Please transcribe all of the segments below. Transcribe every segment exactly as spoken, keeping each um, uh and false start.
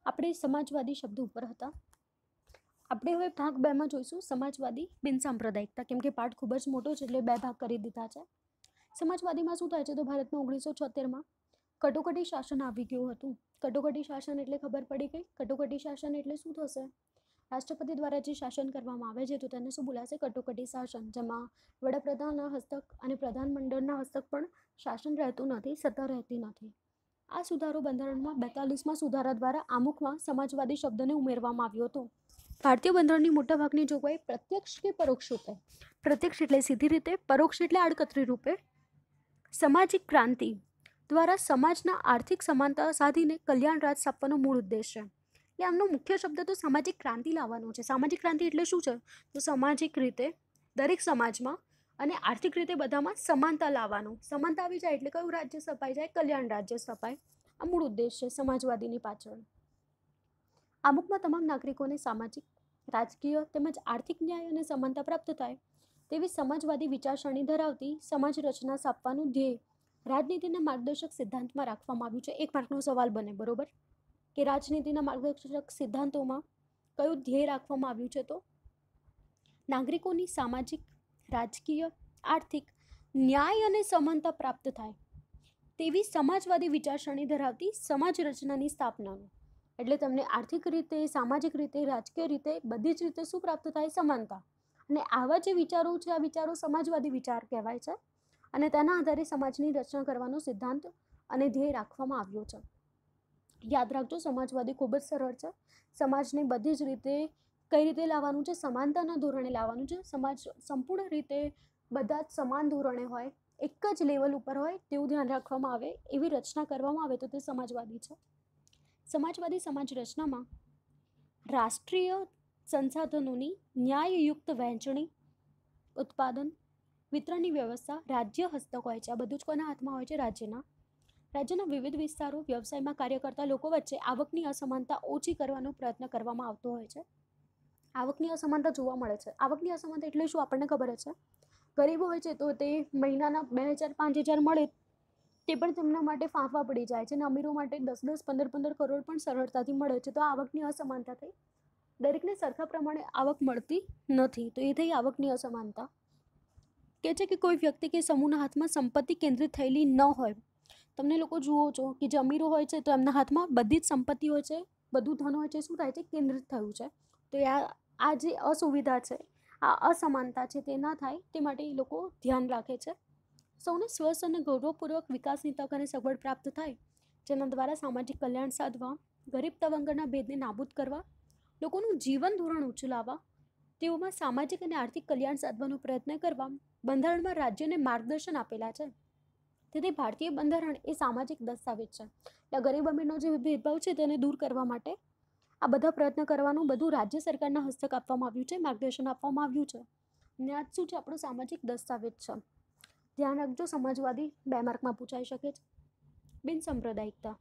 આપણે સમાજવાદી શબ્દ ઉપર હતા. આપણે હવે ભાગ બે માં જોઈશું સમાજવાદી બિન સાંપ્રદાયિકતા, કેમ કે પાઠ ખૂબ જ મોટો છે એટલે બે ભાગ કરી દીધા છે. સમાજવાદીમાં શું થાય છે તો ભારતમાં ઓગણીસો છોતેરમાં કટોકટી શાસન આવી ગયું હતું. કટોકટી શાસન એટલે ખબર પડી ગઈ. કટોકટી શાસન એટલે શું થશે? રાષ્ટ્રપતિ દ્વારા જે શાસન કરવામાં આવે છે તો તેને શું બોલાશે? કટોકટી શાસન, જેમાં વડાપ્રધાનના હસ્તક અને પ્રધાનમંડળના હસ્તક પણ શાસન રહેતું નથી, સત્તા રહેતી નથી. આ સુધારો બંધારણમાં બેતાલીસમાં સુધારા દ્વારા આમુખમાં સમાજવાદી શબ્દને ઉમેરવામાં આવ્યો હતો. ભારતીય બંધારણની મોટાભાગની જોગવાઈ પ્રત્યક્ષ કે પરોક્ષ રૂપે, પ્રત્યક્ષ એટલે સીધી રીતે, પરોક્ષ એટલે આડકતરી રૂપે સામાજિક ક્રાંતિ દ્વારા સમાજના આર્થિક સમાનતા સાધીને કલ્યાણ રાજ સ્થાપવાનો મૂળ ઉદ્દેશ છે. એટલે આમનો મુખ્ય શબ્દ તો સામાજિક ક્રાંતિ લાવવાનો છે. સામાજિક ક્રાંતિ એટલે શું છે તો સામાજિક રીતે દરેક સમાજમાં અને આર્થિક રીતે બધામાં સમાનતા લાવવાનું. સમાનતા આવી જાય એટલે કયું રાજ્ય સ્થપાઈ જાય? કલ્યાણ રાજ્ય સ્થપાય. આ મૂળ ઉદ્દેશ છે સમાજવાદીની પાછળ. આમુખમાં તમામ નાગરિકોને સામાજિક, રાજકીય તેમજ આર્થિક ન્યાય અને સમાનતા પ્રાપ્ત થાય તેવી સમાજવાદી વિચારસરણી ધરાવતી સમાજ રચના સ્થાપવાનું ધ્યેય રાજનીતિના માર્ગદર્શક સિદ્ધાંતમાં રાખવામાં આવ્યું છે. એક માર્કનો સવાલ બને, બરોબર, કે રાજનીતિના માર્ગદર્શક સિદ્ધાંતોમાં કયું ધ્યેય રાખવામાં આવ્યું છે તો નાગરિકોની સામાજિક, રાજકીય, આર્થિક ન્યાય અને સમાનતા પ્રાપ્ત થાય તેવી સમાજવાદી વિચારસરણી ધરાવતી સમાજ રચનાની સ્થાપનાનું. એટલે તમને આર્થિક રીતે, સામાજિક રીતે, રાજકીય રીતે બધી જ રીતે શું પ્રાપ્ત થાય? સમાનતા. અને આવા જે વિચારો છે આ વિચારો સમાજવાદી વિચાર કહેવાય છે અને તેના આધારે સમાજની રચના કરવાનો સિદ્ધાંત અને ધ્યેય રાખવામાં આવ્યો છે. યાદ રાખજો, સમાજવાદી ખૂબ જ સરળ છે. સમાજને બધી જ રીતે કઈ રીતે લાવવાનું છે? સમાનતાના ધોરણે લાવવાનું છે. સમાજ સંપૂર્ણ રીતે બધા જ સમાન ધોરણે હોય, એક જ લેવલ ઉપર હોય તેવું ધ્યાન રાખવામાં આવે, એવી રચના કરવામાં આવે તો તે સમાજવાદી છે. સમાજવાદી સમાજ રચનામાં રાષ્ટ્રીય સંસાધનોની ન્યાયયુક્ત વહેંચણી, ઉત્પાદન, વિતરણની વ્યવસ્થા રાજ્ય હસ્તક હોય છે. આ બધું જ કોના હાથમાં હોય છે? રાજ્યના. રાજ્યના વિવિધ વિસ્તારો, વ્યવસાયમાં કાર્ય કરતા લોકો વચ્ચે આવકની અસમાનતા ઓછી કરવાનો પ્રયત્ન કરવામાં આવતો હોય છે. આવકની અસમાનતા જોવા મળે છે. આવકની અસમાનતા એટલે શું? આપણને ખબર છે. ગરીબો હોય છે તો તે મહિનાના બે હજાર પાંચ હજાર મળે તે પણ તેમના માટે ફાંફા પડી જાય છે અને અમીરો માટે દસ દસ પંદર પંદર કરોડ પણ સરળતાથી મળે છે. તો આવકની અસમાનતા થઈ. દરેકને સરખા પ્રમાણે આવક મળતી નથી તો એ થઈ આવકની અસમાનતા. કે છે કે કોઈ વ્યક્તિ કે સમૂહના હાથમાં સંપત્તિ કેન્દ્રિત થયેલી ન હોય. તમને લોકો જુઓ છો કે જે અમીરો હોય છે તો એમના હાથમાં બધી જ સંપત્તિ હોય છે, બધું ધન હોય છે, શું થાય છે? કેન્દ્રિત થયું છે. તો આ આ જે અસુવિધા છે, આ અસમાનતા છે તે ના થાય તે માટે એ લોકો ધ્યાન રાખે છે. સૌને સ્વસ્થ અને ગૌરવપૂર્વક વિકાસની તક અને સગવડ પ્રાપ્ત થાય, જેના દ્વારા સામાજિક કલ્યાણ સાધવા, ગરીબ તવંગરના ભેદને નાબૂદ કરવા, લોકોનું જીવન ધોરણ ઊંચું લાવવા, તેઓમાં સામાજિક અને આર્થિક કલ્યાણ સાધવાનો પ્રયત્ન કરવા બંધારણમાં રાજ્યને માર્ગદર્શન આપેલા છે. તેથી ભારતીય બંધારણ એ સામાજિક દસ્તાવેજ છે. એટલે ગરીબ અમીરનો જે ભેદભાવ છે તેને દૂર કરવા માટે આ બધા પ્રયત્ન કરવાનું બધું રાજ્ય સરકારના હસ્તક આપવામાં આવ્યું છે, માર્ગદર્શન આપવામાં આવ્યું છે. અને આ શું છે? આપણો સામાજિક દસ્તાવેજ છે. ધ્યાન રાખજો, સમાજવાદી બે માર્કમાં પૂછાઈ શકે છે. બિન સાંપ્રદાયિકતા.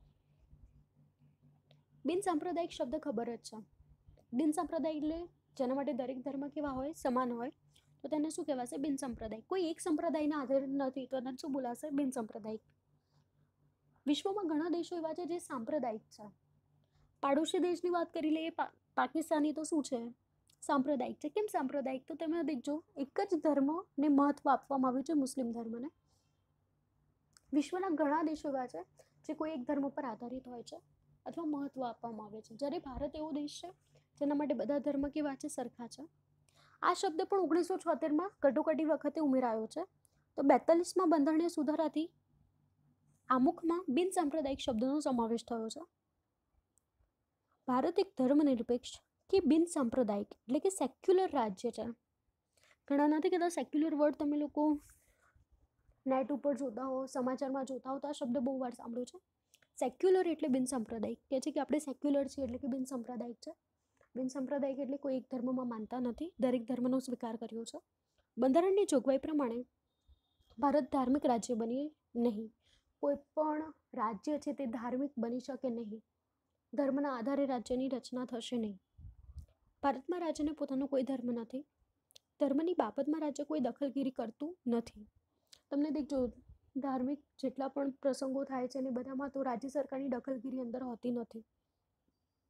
બિન સાંપ્રદાયિક શબ્દ ખબર જ છે. બિન સાંપ્રદાયિક એટલે જેના માટે દરેક ધર્મ કેવા હોય? સમાન હોય. તો તેને શું કહેવાશે? બિન સાંપ્રદાયિક. કોઈ એક સંપ્રદાયના આધારે નથી તો તેને શું બોલાશે? બિન સાંપ્રદાયિક. વિશ્વમાં ઘણા દેશો એવા છે જે સાંપ્રદાયિક છે. પાડોશી દેશની વાત કરી લઈએ, પાકિસ્તાની તો શું છે? સાંપ્રદાયિક છે. કેમ સાંપ્રદાયિક? તો તમે દેખજો, એક જ ધર્મને મહત્વ આપવામાં આવ્યું છે, મુસ્લિમ ધર્મને. વિશ્વના ઘણા દેશો એવા છે જે કોઈ એક ધર્મ પર આધારિત હોય છે અથવા મહત્વ આપવામાં આવે છે. જ્યારે ભારત એવો દેશ છે જેના માટે બધા ધર્મ કેવા છે? સરખા છે. આ શબ્દ પણ ઓગણીસો છોતેરમાં કટોકટી વખતે ઉમેરાયો છે. તો બેતાલીસમાં બંધારણીય સુધારાથી આમુખમાં બિન સાંપ્રદાયિક શબ્દનો સમાવેશ થયો છે. ભારત એક ધર્મનિરપેક્ષ કે બિન સાંપ્રદાયિક એટલે કે સેક્યુલર રાજ્ય છે. ઘણા નથી કહેતા સેક્યુલર વર્ડ તમે લોકો નેટ ઉપર જોતા હો, સમાચારમાં જોતા હો તો આ શબ્દ બહુ વાર સાંભળ્યો છે. સેક્યુલર એટલે બિન સાંપ્રદાયિક. કહે છે કે આપણે સેક્યુલર છીએ એટલે કે બિન સાંપ્રદાયિક છે. બિન સાંપ્રદાયિક એટલે કોઈ એક ધર્મમાં માનતા નથી, દરેક ધર્મનો સ્વીકાર કર્યો છે. બંધારણની જોગવાઈ પ્રમાણે ભારત ધાર્મિક રાજ્ય બની નહીં. કોઈ પણ રાજ્ય છે તે ધાર્મિક બની શકે નહીં. ધર્મના આધારે રાજ્યની રચના થશે નહીં. ભારતમાં રાજ્યને પોતાનો કોઈ ધર્મ નથી. ધર્મની બાબતમાં રાજ્ય કોઈ દખલગીરી કરતું નથી. તમને દેખજો, ધાર્મિક જેટલા પણ પ્રસંગો થાય છે ને બધામાં તો રાજ્ય સરકારની દખલગીરી અંદર હોતી નથી.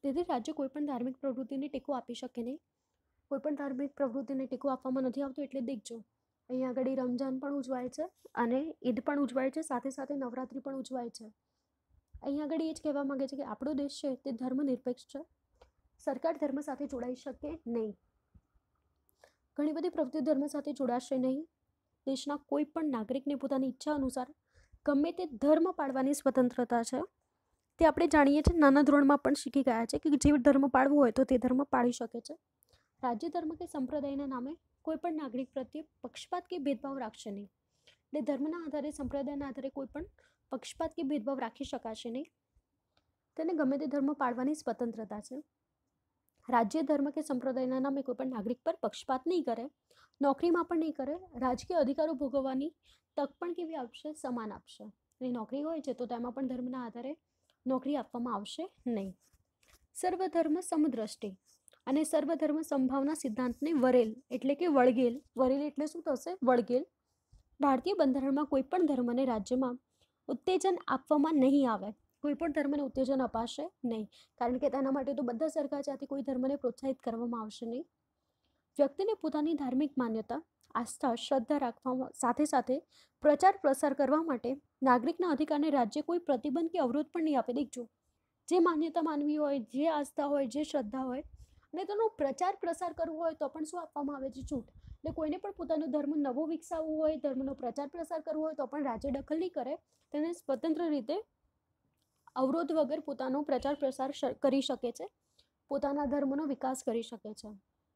તેથી રાજ્ય કોઈપણ ધાર્મિક પ્રવૃત્તિને ટેકો આપી શકે નહીં. કોઈપણ ધાર્મિક પ્રવૃત્તિને ટેકો આપવામાં નથી આવતો. એટલે દેખજો અહીંયા આગળ રમઝાન પણ ઉજવાય છે અને ઈદ પણ ઉજવાય છે, સાથે સાથે નવરાત્રિ પણ ઉજવાય છે. અહીંયા આગળ એ જ કહેવા માંગે છે કે આપણો દેશ છે તે ધર્મનિરપેક્ષ છે. સરકાર ધર્મ સાથે જોડાઈ શકે નહીં. ઘણી બધી પ્રવૃત્તિ ધર્મ સાથે જોડાશે નહીં. દેશના કોઈ પણ નાગરિકને પોતાની ઈચ્છા અનુસાર ગમે તે ધર્મ પાળવાની સ્વતંત્રતા છે. તે આપણે જાણીએ છીએ, નાના ધોરણમાં પણ શીખી ગયા છે કે જે ધર્મ પાળવો હોય તો તે ધર્મ પાળી શકે છે. રાજ્ય ધર્મ કે સંપ્રદાયના નામે કોઈ પણ નાગરિક પ્રત્યે પક્ષપાત કે ભેદભાવ રાખશે નહીં. એટલે ધર્મના આધારે, સંપ્રદાયના આધારે કોઈ પણ પક્ષપાત કે ભેદભાવ રાખી શકાશે નહીં. તેને ગમે તે ધર્મ પાળવાની સ્વતંત્રતા છે. રાજ્ય ધર્મ કે સંપ્રદાયના નામે કોઈ પણ નાગરિક પર પક્ષપાત નહીં કરે, નોકરીમાં પણ નહીં કરે. રાજકીય અધિકારો ભોગવવાની તક પણ કેવી આપશે? સમાન આપશે. અને નોકરી હોય છે તો તેમાં પણ ધર્મના આધારે નોકરી આપવામાં આવશે નહીં. સર્વધર્મ સમદ્રષ્ટિ અને સર્વધર્મ સંભાવના સિદ્ધાંતને વરેલ એટલે કે વળગેલ. વરેલ એટલે શું થશે? વળગેલ. ભારતીય બંધારણમાં કોઈ પણ ધર્મને રાજ્યમાં ઉત્તેજન આપવામાં નહીં આવે. કોઈ પણ ધર્મને ઉત્તેજન અપાશે નહીં, કારણ કે તેના માટે તો બધા સરખા છે. કોઈ ધર્મને પ્રોત્સાહિત કરવામાં આવશે નહીં. વ્યક્તિને પોતાની ધાર્મિક માન્યતા, આસ્થા, શ્રદ્ધા રાખવા સાથે સાથે પ્રચાર પ્રસાર કરવા માટે નાગરિકના અધિકારને રાજ્ય કોઈ પ્રતિબંધ કે અવરોધ પણ નહીં આપે. દેખજો, જે માન્યતા માનવી હોય, જે આસ્થા હોય, જે શ્રદ્ધા હોય અને તેનો પ્રચાર પ્રસાર કરવો હોય તો પણ શું આપવામાં આવે છે? છૂટ. એટલે કોઈને પણ પોતાનો ધર્મ નવો વિકસાવવો હોય, ધર્મનો પ્રચાર પ્રસાર કરવો હોય તો પણ રાજ્ય દખલ નહીં કરે. તેને સ્વતંત્ર રીતે અવરોધ વગર પોતાનો પ્રચાર પ્રસાર કરી શકે છે, પોતાના ધર્મનો વિકાસ કરી શકે છે.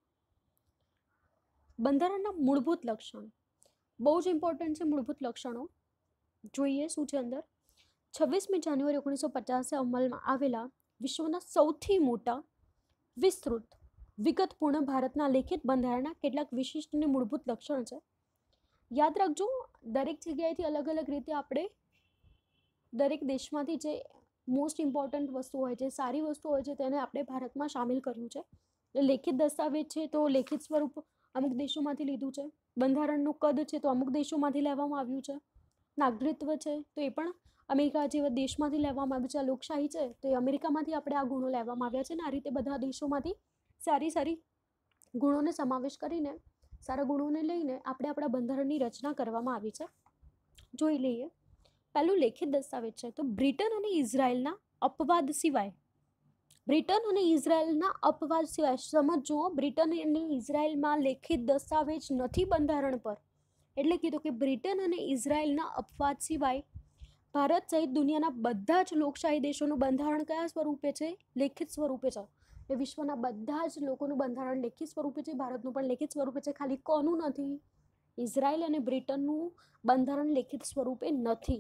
બંધારણના મૂળભૂત લક્ષણ બહુ જ ઇમ્પોર્ટન્ટ છે. મૂળભૂત લક્ષણો જોઈએ શું છે અંદર. છવ્વીસમી જાન્યુઆરી ઓગણીસો પચાસે અમલમાં આવેલા વિશ્વના સૌથી મોટા, વિસ્તૃત, વિગતપૂર્ણ ભારતના લેખિત બંધારણના કેટલાક વિશિષ્ટ અને મૂળભૂત લક્ષણ છે. યાદ રાખજો, દરેક જગ્યાએથી અલગ અલગ રીતે આપણે દરેક દેશમાંથી જે મોસ્ટ ઇમ્પોર્ટન્ટ વસ્તુ હોય છે, સારી વસ્તુ હોય છે, તેને આપણે ભારતમાં સામેલ કર્યું છે. એટલે લેખિત દસ્તાવેજ છે તો લેખિત સ્વરૂપ અમુક દેશોમાંથી લીધું છે. બંધારણનું કદ છે તો અમુક દેશોમાંથી લેવામાં આવ્યું છે. નાગરિકત્વ છે તો એ પણ અમેરિકા જેવા દેશમાંથી લેવામાં આવ્યું છે. આ લોકશાહી છે તો એ અમેરિકામાંથી આપણે આ ગુણો લેવામાં આવ્યા છે ને આ રીતે બધા દેશોમાંથી સારી સારી ગુણોને સમાવેશ કરીને, સારા ગુણોને લઈને આપણે આપણા બંધારણની રચના કરવામાં આવી છે. જોઈ લઈએ. પહેલું લેખિત દસ્તાવેજ છે તો બ્રિટન અને ઇઝરાયલના અપવાદ સિવાય બ્રિટન અને ઇઝરાયલના અપવાદ સિવાય સમજો, બ્રિટન અને ઇઝરાયલમાં લેખિત દસ્તાવેજ નથી બંધારણ પર. એટલે કીધું કે બ્રિટન અને ઇઝરાયલના અપવાદ સિવાય ભારત સહિત દુનિયાના બધા જ લોકશાહી દેશોનું બંધારણ કયા સ્વરૂપે છે? લેખિત સ્વરૂપે છે. એ વિશ્વના બધા જ લોકોનું બંધારણ લેખિત સ્વરૂપે છે. ભારતનું પણ લેખિત સ્વરૂપે છે. ખાલી કોનું નથી? ઇઝરાયલ અને બ્રિટનનું બંધારણ લેખિત સ્વરૂપે નથી.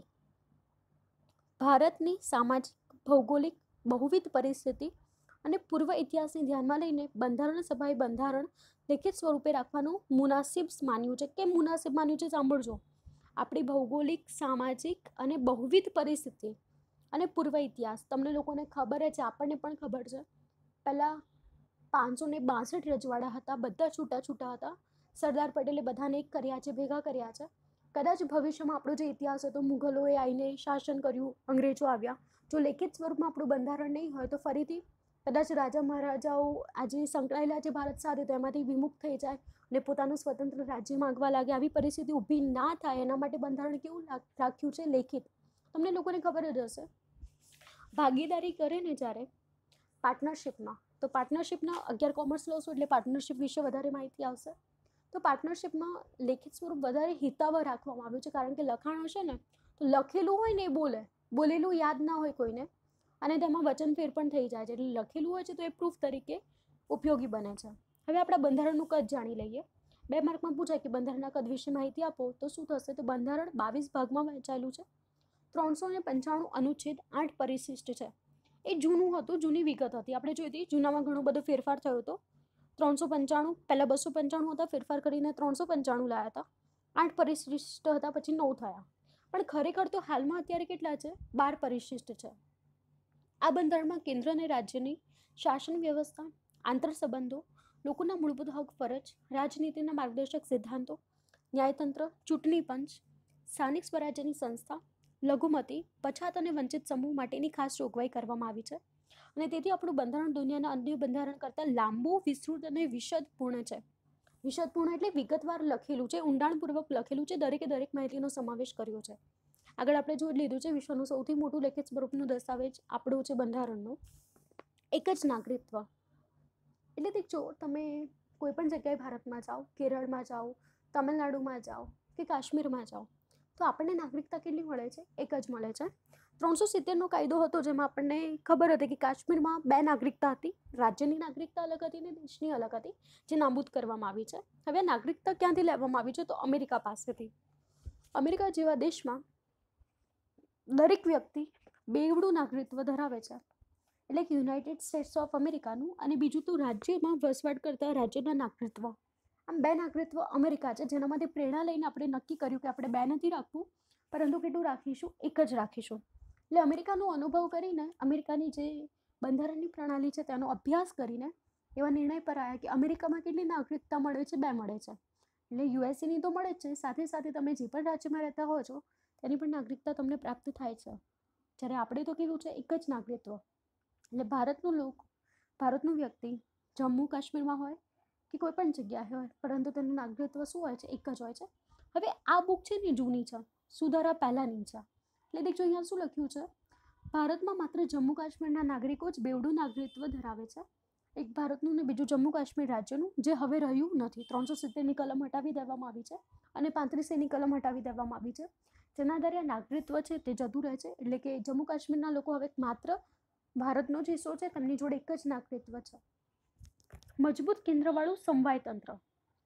ભારતની સામાજિક, ભૌગોલિક, બહુવિધ પરિસ્થિતિ અને પૂર્વ ઇતિહાસને ધ્યાનમાં લઈને બંધારણ સભાએ બંધારણ લેખિત સ્વરૂપે રાખવાનું મુનાસિબ માન્યું છે. કેમ મુનાસિબ માન્યું છે? સાંભળજો. આપણી ભૌગોલિક, સામાજિક અને બહુવિધ પરિસ્થિતિ અને પૂર્વ ઇતિહાસ તમને લોકોને ખબર જ છે, આપણને પણ ખબર છે. પહેલાં પાંચસો ને બાસઠ રજવાડા હતા, બધા છૂટા છૂટા હતા. સરદાર પટેલે બધાને એક કર્યા છે, ભેગા કર્યા છે. કદાચ ભવિષ્યમાં આપણો જે ઇતિહાસ હતો, મુઘલોએ આવીને શાસન કર્યું, અંગ્રેજો આવ્યા. જો લેખિત સ્વરૂપમાં આપણું બંધારણ નહીં હોય તો ફરીથી કદાચ રાજા મહારાજાઓ આજે સંકળાયેલા છે ભારત સાથે, તો એમાંથી વિમુખ થઈ જાય અને પોતાનું સ્વતંત્ર રાજ્ય માંગવા લાગે. આવી પરિસ્થિતિ ઊભી ના થાય એના માટે બંધારણ કેવું રાખ્યું છે? લેખિત. તમને લોકોને ખબર જ હશે. ભાગીદારી કરે ને જ્યારે પાર્ટનરશિપમાં, તો પાર્ટનરશિપના અગિયાર કોમર્સ લો છો એટલે પાર્ટનરશિપ વિશે વધારે માહિતી આવશે. તો પાર્ટનરશિપમાં લેખિત સ્વરૂપ વધારે હિતાવહ રાખવામાં આવ્યું છે, કારણ કે લખાણ હશે ને તો લખેલું હોય ને એ બોલે, બોલેલું યાદ ના હોય કોઈને, અને તેમાં વચનફેર પણ થઈ જાય છે. એટલે લખેલું હોય છે તો એ પ્રૂફ તરીકે ઉપયોગી બને છે. હવે આપણા બંધારણનું કદ જાણી લઈએ. બે માર્કમાં પૂછાય કે બંધારણના કદ વિશે માહિતી આપો તો શું થશે? તો બંધારણ બાવીસ ભાગમાં વહેંચાયેલું છે. ત્રણસો ને પંચાણું અનુચ્છેદ, આઠ પરિશિષ્ટ છે. એ જૂનું હતું, જૂની વિગત હતી. આપણે જોઈ હતી જૂનામાં ઘણો બધો ફેરફાર થયો હતો. ત્રણસો પંચાણું પહેલાં બસો પંચાણું હતા, ફેરફાર કરીને ત્રણસો પંચાણું લાવ્યા હતા. આઠ પરિશિષ્ટ હતા, પછી નવ થયા. પણ ખરેખર તો હાલમાં અત્યારે કેટલા છે? બાર પરિશિષ્ટ છે. આ બંધારણમાં કેન્દ્ર અને રાજ્યની શાસન વ્યવસ્થા, આંતર સંબંધો, લોકોના મૂળભૂત હક ફરજ, રાજનીતિના માર્ગદર્શક સિદ્ધાંતો, ન્યાયતંત્ર, ચૂંટણી પંચ, સ્થાનિક સ્વરાજ્યની સંસ્થા, લઘુમતી, પછાત અને વંચિત સમૂહ માટેની ખાસ જોગવાઈ કરવામાં આવી છે અને તેથી આપણું બંધારણ દુનિયાના અન્ય બંધારણ કરતાં લાંબુ, વિસ્તૃત અને વિશદપૂર્ણ છે. વિશદપૂર્ણ એટલે વિગતવાર લખેલું છે, ઊંડાણપૂર્વક લખેલું છે, દરેકે દરેક માહિતીનો સમાવેશ કર્યો છે. આગળ આપણે જોઈ લીધું છે વિશ્વનું સૌથી મોટું લેખિત સ્વરૂપનું દસ્તાવેજ આપણું છે બંધારણનું એક જ નાગરિકત્વ. એટલે તે જો તમે કોઈ પણ જગ્યાએ ભારતમાં જાઓ, કેરળમાં જાઓ, તમિલનાડુમાં જાઓ કે કાશ્મીરમાં જાઓ તો આપણને નાગરિકતા કેટલી મળે છે? એક જ મળે છે. ત્રણસો સિત્તેરનો કાયદો હતો જેમાં આપણને ખબર હતી કે કાશ્મીરમાં બે નાગરિકતા હતી, રાજ્યની નાગરિકતા અલગ હતી અને દેશની અલગ હતી, જે નાબૂદ કરવામાં આવી છે. હવે નાગરિકતા ક્યાંથી લેવામાં આવી છે? તો અમેરિકા પાસેથી. અમેરિકા જેવા દેશમાં દરેક વ્યક્તિ બેવડું નાગરિકત્વ ધરાવે છે, એટલે કે યુનાઇટેડ સ્ટેટ્સ ઓફ અમેરિકાનું અને બીજું તો રાજ્યમાં વસવાટ કરતા રાજ્યના નાગરિકત્વ. આમ બે નાગરિકત્વ અમેરિકા છે, જેનામાંથી પ્રેરણા લઈને આપણે નક્કી કર્યું કે આપણે બે નથી રાખવું, પરંતુ કેટલું રાખીશું? એક જ રાખીશું. એટલે અમેરિકાનો અનુભવ કરીને, અમેરિકાની જે બંધારણની પ્રણાલી છે તેનો અભ્યાસ કરીને એવા નિર્ણય પર આવ્યા કે અમેરિકામાં કેટલી નાગરિકતા મળે છે? બે મળે છે. એટલે યુએસએની તો મળે જ છે, સાથે સાથે તમે જે પણ રાજ્યમાં રહેતા હો છો તેની પણ નાગરિકતા તમને પ્રાપ્ત થાય છે. જ્યારે આપણે તો કેવું છે? એક જ નાગરિકત્વ. એટલે ભારતનું લોક, ભારતનું વ્યક્તિ જમ્મુ કાશ્મીરમાં હોય કે કોઈ પણ જગ્યાએ હોય, પરંતુ તેનું નાગરિકત્વ શું હોય છે? એક જ હોય છે. હવે આ બુક છે ને જૂની છે, સુધારા પહેલાંની છે. એટલે દેખજો અહીંયા શું લખ્યું છે? ભારતમાં માત્ર જમ્મુ કાશ્મીરના નાગરિકો જ બેવડું નાગરિકત્વ ધરાવે છે. એક ભારતનું ને બીજું જમ્મુ કાશ્મીર રાજ્યનું, જે હવે રહ્યું નથી. ત્રણસો સિત્તેરની કલમ હટાવી દેવામાં આવી છે અને પાંત્રીસ એની કલમ હટાવી દેવામાં આવી છે, જેના આધારે નાગરિકત્વ છે તે જતું રહે છે. એટલે કે જમ્મુ કાશ્મીરના લોકો હવે માત્ર ભારતનો જ હિસ્સો છે, તેમની જોડે એક જ નાગરિકત્વ છે. મજબૂત કેન્દ્રવાળું સમવાય તંત્ર.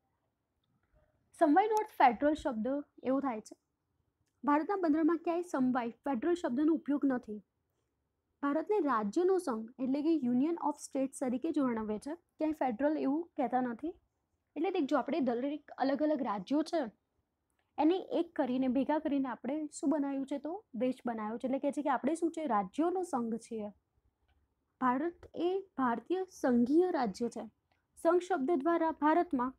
સમવાયનો અર્થ ફેડરલ શબ્દ એવું થાય છે. ભારતના બંધારણમાં ક્યાંય સમવાય, ફેડરલ શબ્દનો ઉપયોગ નથી. ભારતને રાજ્યનો સંઘ એટલે કે યુનિયન ઓફ સ્ટેટ્સ તરીકે જ વર્ણવે છે, ક્યાંય ફેડરલ એવું કહેતા નથી. એટલે દેખજો આપણે દરેક અલગ અલગ રાજ્યો છે એને એક કરીને ભેગા કરીને આપણે શું બનાવ્યું છે? તો દેશ બનાવ્યો છે. એટલે કહે છે કે આપણે શું છે? રાજ્યોનો સંઘ છીએ. ભારત એ ભારતીય સંઘીય રાજ્ય છે. સંઘ શબ્દ દ્વારા ભારતમાં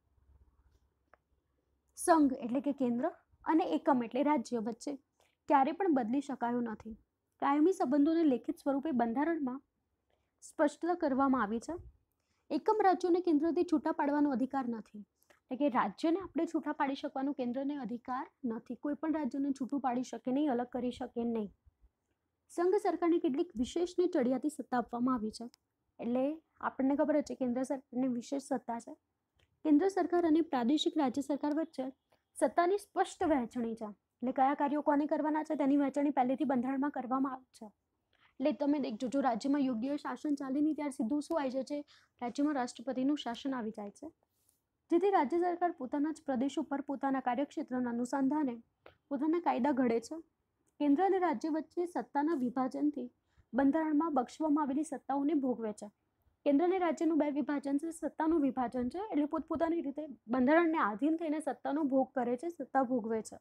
સંઘ એટલે કે કેન્દ્ર અને એકમ એટલે રાજ્ય વચ્ચે ક્યારે પણ બદલી શકાયો નથી. કાયમી સંબંધોને લેખિત સ્વરૂપે બંધારણમાં સ્પષ્ટતા કરવામાં આવી છે. એકમ રાજ્યોને કેન્દ્રથી છૂટા પાડવાનો અધિકાર નથી. એટલે કે રાજ્યને આપણે છૂટા પાડી શકવાનો કેન્દ્રને અધિકાર નથી. કોઈ પણ રાજ્યને છૂટું પાડી શકે નહીં, અલગ કરી શકે નહીં. સંઘ સરકારને કેટલીક વિશેષ ને ચડિયાતી સત્તા આપવામાં આવી છે. એટલે આપણને ખબર જ છે કેન્દ્ર સરકારને વિશેષ સત્તા છે. કેન્દ્ર સરકાર અને પ્રાદેશિક રાજ્ય સરકાર વચ્ચે સત્તાની સ્પષ્ટ વહેંચણી છે. એટલે કયા કાર્યો કોને કરવાના છે તેની વહેંચણી પહેલેથી બંધારણમાં કરવામાં આવે છે. એટલે તમે દેખજો, જો રાજ્યમાં યોગ્ય શાસન ચાલે નહીં ત્યારે સીધું શું આવી જાય છે? રાજ્યમાં રાષ્ટ્રપતિનું શાસન આવી જાય છે. જેથી રાજ્ય સરકાર પોતાના જ પ્રદેશ ઉપર પોતાના કાર્યક્ષેત્રના અનુસંધાને પોતાના કાયદા ઘડે છે. કેન્દ્ર અને રાજ્ય વચ્ચે સત્તાના વિભાજનથી બંધારણમાં બક્ષવામાં આવેલી સત્તાઓને ભોગવે છે. કેન્દ્ર અને રાજ્યનું બે વિભાજન છે, સત્તાનું વિભાજન છે. એટલે પોતપોતાની રીતે બંધારણને આધીન થઈને સત્તાનો ભોગ કરે છે, સત્તા ભોગવે છે.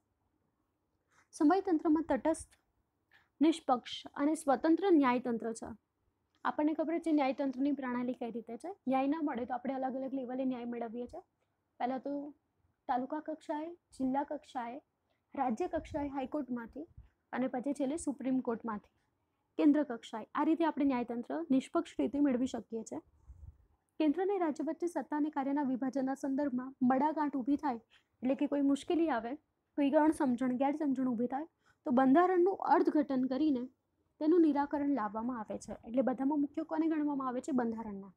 સમવાય તંત્રમાં તટસ્થ, નિષ્પક્ષ અને સ્વતંત્ર ન્યાયતંત્ર છે. આપણને ખબર છે ન્યાયતંત્રની પ્રણાલી કઈ રીતે છે. ન્યાય ના મળે તો આપણે અલગ અલગ લેવલે ન્યાય મેળવીએ છીએ. પહેલાં તો તાલુકા કક્ષાએ, જિલ્લા કક્ષાએ, રાજ્ય કક્ષાએ હાઈકોર્ટમાંથી અને પછી છેલ્લે સુપ્રીમ કોર્ટમાંથી કેન્દ્ર કક્ષાએ. આ રીતે આપણે ન્યાયતંત્ર નિષ્પક્ષ રીતે મેળવી શકીએ છીએ. કેન્દ્ર અને રાજ્ય વચ્ચે સત્તા અને કાર્યના વિભાજનના સંદર્ભમાં મડાગાંઠ ઊભી થાય, એટલે કે કોઈ મુશ્કેલી આવે, કોઈ અણસમજણ, ગેરસમજણ ઊભી થાય તો બંધારણનું અર્થઘટન કરીને તેનું નિરાકરણ લાવવામાં આવે છે. એટલે બધામાં મુખ્ય કોને ગણવામાં આવે છે? બંધારણના.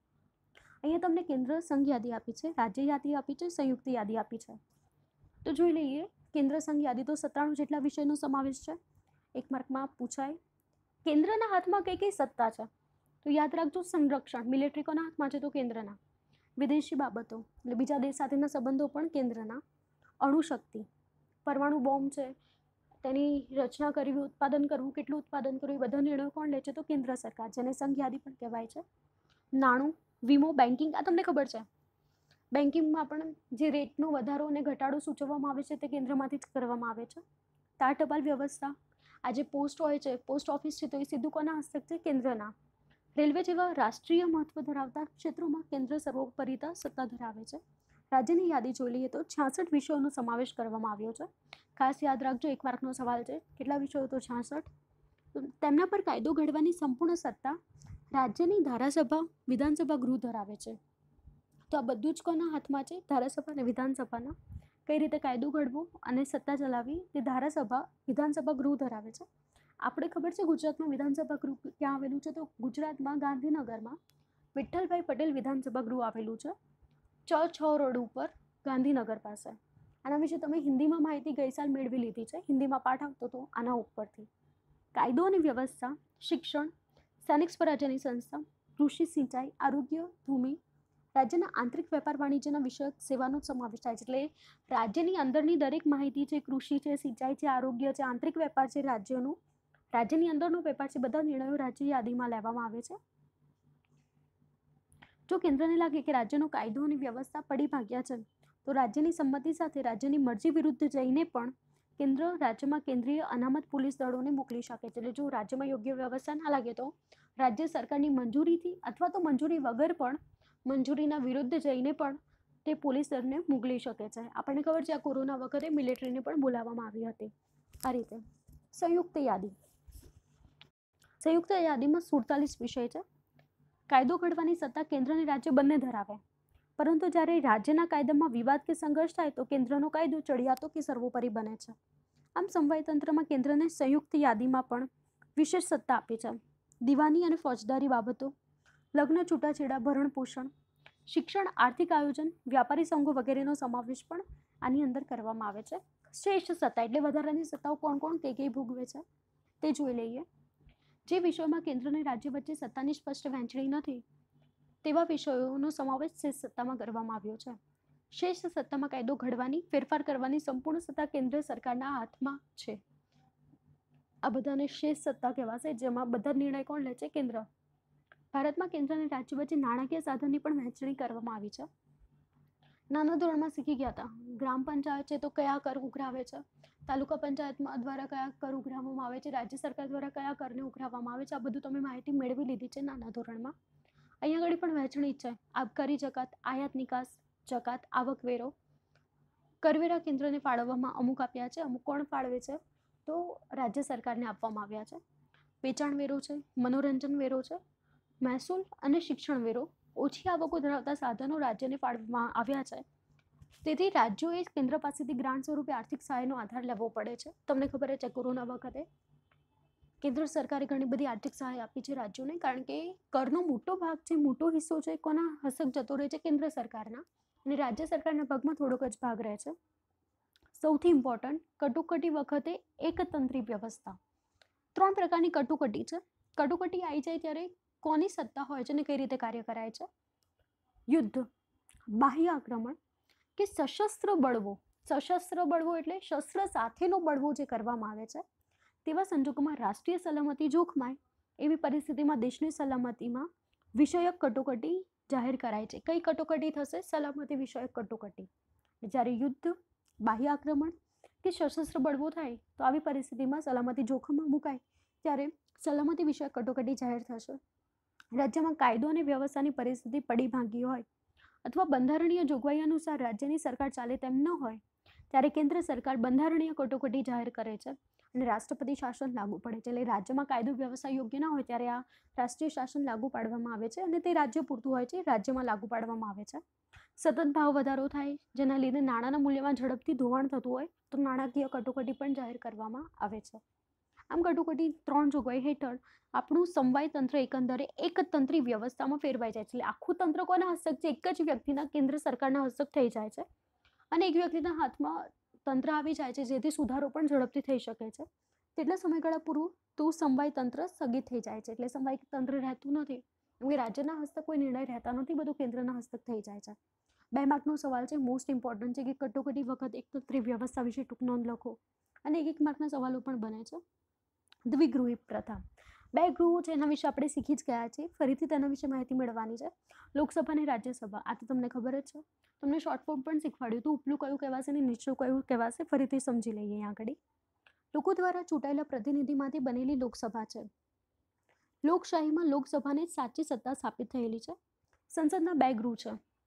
અહીંયા તમને કેન્દ્ર સંઘ યાદી આપી છે, રાજ્ય યાદી આપી છે, સંયુક્ત યાદી આપી છે. તો જોઈ લઈએ. કેન્દ્ર સંઘ યાદી તો સત્તાણું જેટલા વિષયનો સમાવેશ છે. એક માર્કમાં પૂછાય કેન્દ્રના હાથમાં કઈ કઈ સત્તા છે? તો યાદ રાખજો, સંરક્ષણ, મિલિટરી કોના હાથમાં છે? તો કેન્દ્રના. વિદેશી બાબતો એટલે બીજા દેશ સાથેના સંબંધો પણ કેન્દ્રના. અણુશક્તિ, પરમાણુ બોમ્બ છે તેની રચના કરવી, ઉત્પાદન કરવું, કેટલું ઉત્પાદન કરવું, એ બધા નિર્ણયો કોણ લે છે? તો કેન્દ્ર સરકાર, જેને સંઘ યાદી પણ કહેવાય છે. નાણું, વીમો, બેન્કિંગ, આ તમને ખબર છે. બેન્કિંગમાં પણ જે રેટનો વધારો અને ઘટાડો સૂચવવામાં આવે છે તે કેન્દ્રમાંથી જ કરવામાં આવે છે. તાર ટપાલ વ્યવસ્થા, આ જે પોસ્ટ હોય છે, પોસ્ટ ઓફિસ છે, તો એ સીધું કોના હસ્તક છે? કેન્દ્રના. રેલવે જેવા રાષ્ટ્રીય મહત્વ ધરાવતા ક્ષેત્રોમાં કેન્દ્ર સર્વોપરિતા સત્તા ધરાવે છે. રાજ્યની યાદી જોઈ લઈએ તો છાસઠ વિષયોનો સમાવેશ કરવામાં આવ્યો છે. ખાસ યાદ રાખજો, એક માર્કનો સવાલ છે. કેટલા વિષયો? તો છાસઠ. તેમના પર કાયદો ઘડવાની સંપૂર્ણ સત્તા રાજ્યની ધારાસભા વિધાનસભા ગૃહ ધરાવે છે. તો આ બધું જ કોના હાથમાં છે? ધારાસભા અને વિધાનસભાના. કઈ રીતે કાયદો ઘડવો અને સત્તા ચલાવવી તે ધારાસભા વિધાનસભા ગૃહ ધરાવે છે. આપણે ખબર છે ગુજરાતમાં વિધાનસભા ગૃહ ક્યાં આવેલું છે? તો ગુજરાતમાં ગાંધીનગરમાં વિઠ્ઠલભાઈ પટેલ વિધાનસભા ગૃહ આવેલું છે, ચ છ રોડ ઉપર, ગાંધીનગર પાસે. આના વિશે તમે હિન્દીમાં માહિતી ગઈ સાલ મેળવી લીધી છે. હિન્દીમાં પાઠ આવતો હતો આના ઉપરથી. કાયદો અને વ્યવસ્થા, શિક્ષણ, સૈનિક સ્વરાજ્યની સંસ્થા, કૃષિ, સિંચાઈ, આરોગ્ય, ભૂમિ, રાજ્યના આંતરિક વેપાર વાણિજ્યના વિષયક સેવાનો સમાવેશ થાય છે. એટલે રાજ્યની અંદરની દરેક માહિતી છે, કૃષિ છે, સિંચાઈ છે, આરોગ્ય છે, આંતરિક વેપાર છે, રાજ્યનું રાજ્યની અંદરનો વેપાર છે, બધા નિર્ણયો રાજ્ય યાદીમાં લેવામાં આવે છે. જો કેન્દ્રને લાગે કે રાજ્યનો કાયદો અને વ્યવસ્થા પડી ભાગ્યા છે, તો રાજ્યની સંમતિ સાથે રાજ્યની મરજી વિરુદ્ધ જઈને પણ કેન્દ્ર રાજ્યમાં કેન્દ્રીય અનામત પોલીસ દળોને મોકલી શકે છે. એટલે જો રાજ્યમાં યોગ્ય વ્યવસ્થા ના લાગે તો રાજ્ય સરકારની મંજૂરીથી અથવા તો મંજૂરી વગર પણ મંજૂરીના વિરુદ્ધ જઈને પણ તે પોલીસ દળને મોકલી શકે છે. આપણને ખબર છે આ કોરોના વખતે મિલિટરીને પણ બોલાવવામાં આવી હતી. આ રીતે સંયુક્ત યાદી. સંયુક્ત યાદીમાં સુડતાલીસ વિષય છે. કાયદો ઘડવાની સત્તા કેન્દ્ર અને રાજ્ય બંને ધરાવે, પરંતુ જ્યારે રાજ્યના કાયદામાં વિવાદ કે સંઘર્ષ થાય તો કેન્દ્રનો કાયદો ચડિયાતો કે સર્વોપરી બને છે. આમ સમવાય તંત્રમાં કેન્દ્રને સંયુક્ત યાદીમાં પણ વિશેષ સત્તા આપી છે. દીવાની અને ફોજદારી બાબતો, લગ્ન, છૂટાછેડા, ભરણ પોષણ, શિક્ષણ, આર્થિક આયોજન, વ્યાપારી સંઘો વગેરેનો સમાવેશ પણ આની અંદર કરવામાં આવે છે. શ્રેષ્ઠ સત્તા એટલે વધારાની સત્તાઓ કોણ કોણ કઈ કઈ ભોગવે છે તે જોઈ લઈએ. જે વિષયોમાં કેન્દ્ર અને રાજ્ય વચ્ચે સત્તાની સ્પષ્ટ વહેંચણી નથી તેવા વિષયોનો સમાવેશ શ્રેષ્ઠ સત્તામાં કરવામાં આવ્યો છે. શ્રેષ્ઠ સત્તામાં કાયદો ઘડવાની, ફેરફાર કરવાની સંપૂર્ણ સત્તા કેન્દ્ર સરકારના હાથમાં છે. આ બધાને શ્રેષ્ઠ સત્તા કહેવાશે, જેમાં બધા નિર્ણય કોણ લે છે? કેન્દ્ર. ભારતમાં કેન્દ્ર અને રાજ્ય વચ્ચે નાણાકીય સાધનની પણ વહેંચણી કરવામાં આવી છે. નાના ધોરણમાં શીખી ગયા હતા. ગ્રામ પંચાયત છે તો કયા કર ઉઘરાવે છે, તાલુકા પંચાયતમાં દ્વારા કયા કર ઉઘરાવવામાં આવે છે, રાજ્ય સરકાર દ્વારા કયા કરને ઉઘરાવવામાં આવે છે, આ બધું તમે માહિતી મેળવી લીધી છે નાના ધોરણમાં. અહીંયા આગળ પણ વહેંચણી છે. આબકારી જકાત, આયાત નિકાસ જકાત, આવકવેરો, કરવેરા કેન્દ્રને ફાળવવામાં અમુક આપ્યા છે, અમુક કોણ ફાળવે છે? તો રાજ્ય સરકારને આપવામાં આવ્યા છે. વેચાણ વેરો છે, મનોરંજન વેરો છે, મહેસૂલ અને શિક્ષણ વેરો. ઓછી આવકો ધરાવતા સાધનો રાજ્યને ફાળવવામાં આવ્યા છે. તેથી રાજ્યોએ કેન્દ્ર પાસેથી ગ્રાન્ટ સ્વરૂપે આર્થિક સહાયનો આધાર લેવો પડે છે. તમને ખબર છે કોરોના વખતે કેન્દ્ર સરકારે ઘણી બધી આર્થિક સહાય આપી છે રાજ્યોને, કારણ કે કરનો મોટો ભાગ છે, મોટો હિસ્સો છે કોના હસ્તક જતો રહે છે? કેન્દ્ર સરકારના, અને રાજ્ય સરકારના ભાગમાં થોડોક જ ભાગ રહે છે. સૌથી ઇમ્પોર્ટન્ટ, કટોકટી વખતે એકતંત્રી વ્યવસ્થા. ત્રણ પ્રકારની કટોકટી છે. કટોકટી આવી જાય ત્યારે કોની સત્તા હોય છે અને કઈ રીતે કાર્ય કરાય છે? યુદ્ધ, બાહ્ય આક્રમણ કે સશસ્ત્ર બળવો. સશસ્ત્ર બળવો એટલે શસ્ત્ર સાથેનો બળવો જે કરવામાં આવે છે. તેવા સંજોગોમાં રાષ્ટ્રીય સલામતી જોખમાય એવી પરિસ્થિતિમાં દેશની સલામતીમાં વિષયક કટોકટી જાહેર કરાય છે. કઈ કટોકટી થશે? સલામતી વિષયક કટોકટી. જ્યારે યુદ્ધ, બાહ્ય આક્રમણ કે સશસ્ત્ર બળવો થાય તો આવી પરિસ્થિતિમાં સલામતી જોખમમાં મુકાય ત્યારે સલામતી વિષયક કટોકટી જાહેર થશે. રાજ્યમાં કાયદો અને વ્યવસ્થાની પરિસ્થિતિ પડી ભાંગી હોય અથવા બંધારણીય જોગવાઈ અનુસાર રાજ્યની સરકાર ચાલે તેમ ન હોય ત્યારે કેન્દ્ર સરકાર બંધારણીય કટોકટી જાહેર કરે છે અને રાષ્ટ્રપતિ શાસન લાગુ પડે છે. એટલે રાજ્યમાં કાયદો વ્યવસ્થા યોગ્ય ના હોય ત્યારે આ રાષ્ટ્રીય શાસન લાગુ પાડવામાં આવે છે અને તે રાજ્ય પૂરતું હોય છે, રાજ્યમાં લાગુ પાડવામાં આવે છે. સતત ભાવ વધારો થાય જેના લીધે નાણાંના મૂલ્યમાં ઝડપથી ધોવાણ થતું હોય તો નાણાકીય કટોકટી પણ જાહેર કરવામાં આવે છે. આમ કટોકટી ત્રણ જોગવાઈ હેઠળ આપણું સમવાય તંત્ર એકંદરે એકતંત્રી વ્યવસ્થામાં ફેરવાઈ જાય છે. એટલે આખું તંત્ર કોના હસ્તક છે? એક જ વ્યક્તિના, કેન્દ્ર સરકારના હસ્તક થઈ જાય છે અને એક વ્યક્તિના હાથમાં તંત્ર આવી જાય છે, જેથી સુધારો પણ ઝડપથી થઈ શકે છે. તેટલા સમયગાળા પૂરું તો સમવાય તંત્ર સ્થગિત થઈ જાય છે. એટલે સમવાય તંત્ર રહેતું નથી, કેમ કે રાજ્યના હસ્તક કોઈ નિર્ણય રહેતા નથી, બધું કેન્દ્રના હસ્તક થઈ જાય છે. બે માર્કનો સવાલ છે, મોસ્ટ ઇમ્પોર્ટન્ટ છે, કે કટોકટી વખત એકતંત્રી વ્યવસ્થા વિશે ટૂંક નોંધ લખો, અને એક એક માર્કના સવાલો પણ બને છે. દ્વિગૃહી પ્રથા. બે ગૃહો છે એના વિશે આપણે શીખી જ ગયા છીએ, ફરીથી તેના વિશે માહિતી મેળવવાની છે. લોકસભા અને રાજ્યસભા, આ તો તમને ખબર જ છે. તમને શોર્ટ ફોર્મ પણ શીખવાડ્યું હતું, ઉપલું કયું કહેવાશે અને નીચલું કયું કહેવાશે, ફરીથી સમજી લઈએ. અહીંયા આગળ લોકો દ્વારા ચૂંટાયેલા પ્રતિનિધિમાંથી બનેલી લોકસભા છે. લોકશાહીમાં લોકસભાને સાચી સત્તા સ્થાપિત થયેલી છે. સંસદના બે ગૃહ છે,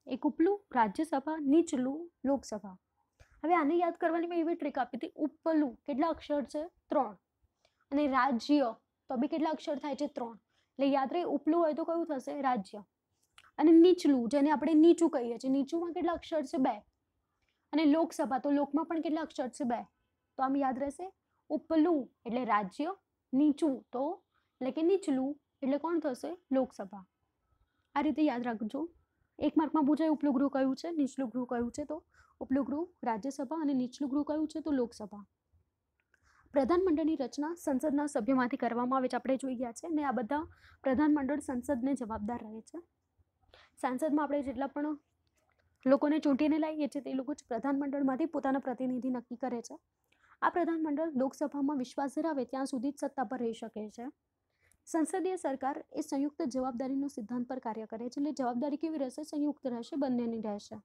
એક ઉપલું રાજ્યસભા, નીચલું લોકસભા. હવે આને યાદ કરવાની મેં એવી ટ્રીક આપી હતી. ઉપલું કેટલા અક્ષર છે? ત્રણ. અને રાજ્ય તો બી કેટલા અક્ષર થાય છે? ત્રણ. એટલે યાદ રહે, ઉપલું હોય તો કયું થશે? રાજ્ય. અને નીચલું જેને આપણે નીચું કહીએ છીએ, નીચુંમાં કેટલા અક્ષર છે? બે. અને લોકસભા તો લોકમાં પણ કેટલા અક્ષર છે? બે. તો આમ યાદ રહેશે, ઉપલું એટલે રાજ્ય, નીચું તો એટલે કે નીચલું એટલે કોણ થશે? લોકસભા. આ રીતે યાદ રાખજો. એક માર્કમાં પૂછાય ઉપલું ગૃહ કયું છે, નીચલું ગૃહ કયું છે? તો ઉપલું ગૃહ રાજ્યસભા અને નીચલું ગૃહ કયું છે? તો લોકસભા. પ્રધાનમંડળની રચના સંસદના સભ્યોમાંથી કરવામાં આવે છે, આપણે જોઈ ગયા છે. ને આ બધા પ્રધાનમંડળ સંસદને જવાબદાર રહે છે. સાંસદમાં આપણે જેટલા પણ લોકોને ચૂંટીને લાવીએ છીએ તે લોકો જ પ્રધાનમંડળમાંથી પોતાના પ્રતિનિધિ નક્કી કરે છે. આ પ્રધાનમંડળ લોકસભામાં વિશ્વાસ ધરાવે ત્યાં સુધી જ સત્તા પર રહી શકે છે. સંસદીય સરકાર એ સંયુક્ત જવાબદારીનો સિદ્ધાંત પર કાર્ય કરે છે. એટલે જવાબદારી કેવી રહેશે? સંયુક્ત રહેશે, બંનેની રહેશે.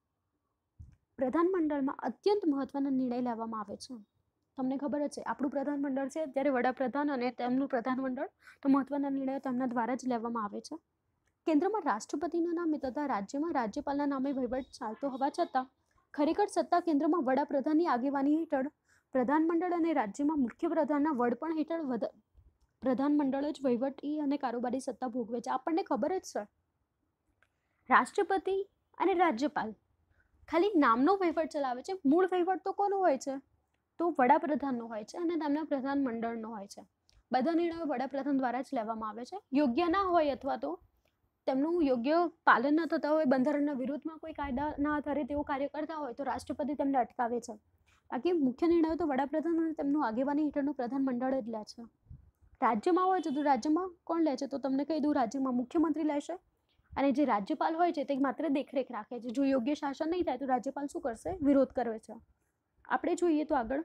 પ્રધાનમંડળમાં અત્યંત મહત્વના નિર્ણય લેવામાં આવે છે. તમને ખબર જ છે, આપણું પ્રધાનમંડળ છે ત્યારે વડાપ્રધાન અને તેમનું પ્રધાનમંડળ તો મહત્વના નિર્ણયો તેમના દ્વારા જ લેવામાં આવે છે. કેન્દ્રમાં રાષ્ટ્રપતિના નામે તથા રાજ્યમાં રાજ્યપાલના નામે વહીવટ ચાલતો હોવા છતાં ખરેખર સત્તા કેન્દ્રમાં વડાપ્રધાનની આગેવાની હેઠળ પ્રધાનમંડળ અને રાજ્યમાં મુખ્ય પ્રધાનના વડપણ હેઠળ પ્રધાનમંડળ જ વહીવટી અને કારોબારી સત્તા ભોગવે છે. આપણને ખબર જ છે, રાષ્ટ્રપતિ અને રાજ્યપાલ ખાલી નામનો વહીવટ ચલાવે છે. મૂળ વહીવટ તો કોનો હોય છે? તો વડાપ્રધાનનો હોય છે અને તેમના પ્રધાનમંડળનો હોય છે. બધા નિર્ણયો વડાપ્રધાન દ્વારા જ લેવામાં આવે છે. યોગ્ય ના હોય અથવા તો તેમનું યોગ્ય પાલન ન થતા હોય, બંધારણના વિરુદ્ધમાં કોઈ કાયદાના આધારે તેઓ કાર્ય કરતા હોય તો રાષ્ટ્રપતિ તેમને અટકાવે છે. બાકી મુખ્ય નિર્ણયો તો વડાપ્રધાન અને તેમનું આગેવાની હેઠળનું પ્રધાનમંડળ જ લે છે. રાજ્યમાં હોય છે તો રાજ્યમાં કોણ લે છે? તો તમને કહી દઉં, રાજ્યમાં મુખ્યમંત્રી લેશે અને જે રાજ્યપાલ હોય છે તે માત્ર દેખરેખ રાખે છે. જો યોગ્ય શાસન નહીં થાય તો રાજ્યપાલ શું કરશે? વિરોધ કરે છે. આપણે જોઈએ તો આગળ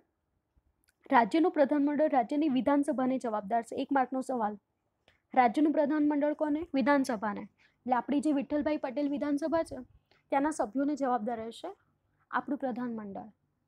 રાજ્યનું પ્રધાનમંડળ રાજ્યની વિધાનસભાને જવાબદાર છે. એક માર્કનો સવાલ. રાજ્યનું પ્રધાનમંડળ કોને? વિધાનસભાને. એટલે આપણી જે વિઠ્ઠલભાઈ પટેલ વિધાનસભા છે ત્યાંના સભ્યોને જવાબદાર રહેશે આપણું પ્રધાનમંડળ.